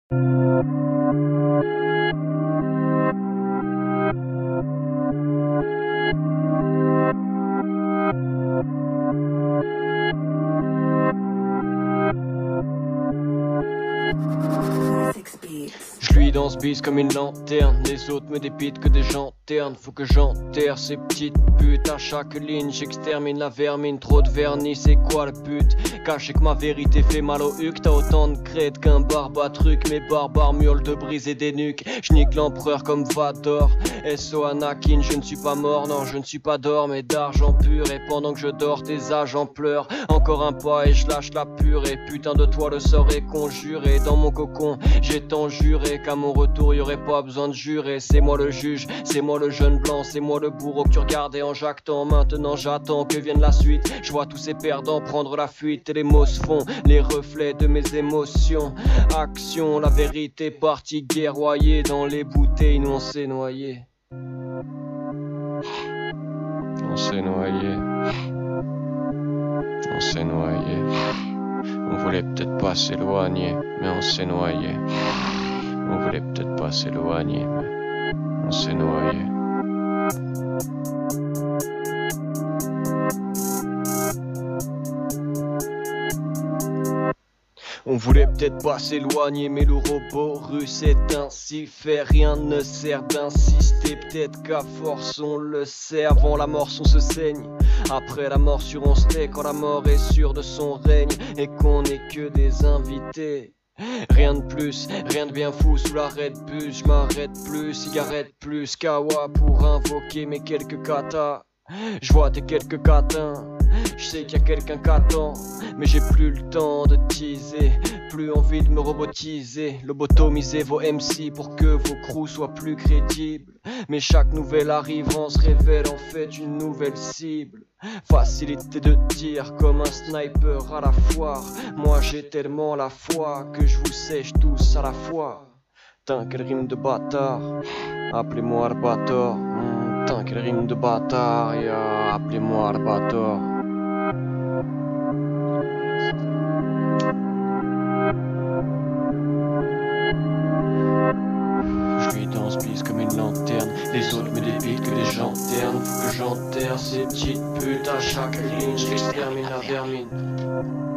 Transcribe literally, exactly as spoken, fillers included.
Je lui danse bis comme une lanterne, les autres me dépitent que des gens ternes. Faut que j'enterre ces petites putes à chaque ligne, j'extermine la vermine. Trop de vernis, c'est quoi le but? Caché que ma vérité fait mal au huc, t'as autant de crête qu'un barba truc. Mes barbares miaulent de briser des nuques, j'nique l'empereur comme Vador. S O Anakin, je ne suis pas mort, non je ne suis pas d'or mais d'argent pur. Et pendant que je dors, tes agents pleurent. Encore un pas et je lâche la purée. Putain de toi le sort est conjuré. Dans mon cocon, j'ai tant juré qu'à mon retour y'aurait pas besoin de jurer. C'est moi le juge, c'est moi le jeune blanc, c'est moi le bourreau que tu regardais en jactant. Maintenant j'attends que vienne la suite. Je vois tous ces perdants prendre la fuite. Et les mots se font les reflets de mes émotions. Action, la vérité partie guerroyer. Dans les bouteilles nous on s'est noyé. On s'est noyé. On s'est noyé. On voulait peut-être pas s'éloigner, mais on s'est noyé. On voulait peut-être pas s'éloigner, mais on s'est noyé. On voulait peut-être pas s'éloigner, mais le robot russe est ainsi fait. Rien ne sert d'insister, peut-être qu'à force on le sait. Avant la mort on se saigne, après la morsure on se tait. Quand la mort est sûre de son règne et qu'on n'est que des invités. Rien de plus, rien de bien fou sous l'arrêt de bus. Je m'arrête plus, cigarette plus, kawa pour invoquer mes quelques katas. Je vois tes quelques catins, je sais qu'il y a quelqu'un qu'attend. Mais j'ai plus le temps de teaser, plus envie de me robotiser. Lobotomiser vos M C pour que vos crews soient plus crédibles. Mais chaque nouvelle arrivant se révèle en fait une nouvelle cible. Facilité de tir comme un sniper à la foire. Moi j'ai tellement la foi que je vous sèche tous à la fois. Tant quelle rime de bâtard, appelez-moi Arbator. Mmh, tant quelle rime de bâtard, yeah, appelez-moi Arbator. Je lui danse bis comme une lanterne, les autres me dépitent que des gens ternes. Faut que j'enterre ces petites putes à chaque ligne, j'extermine la vermine.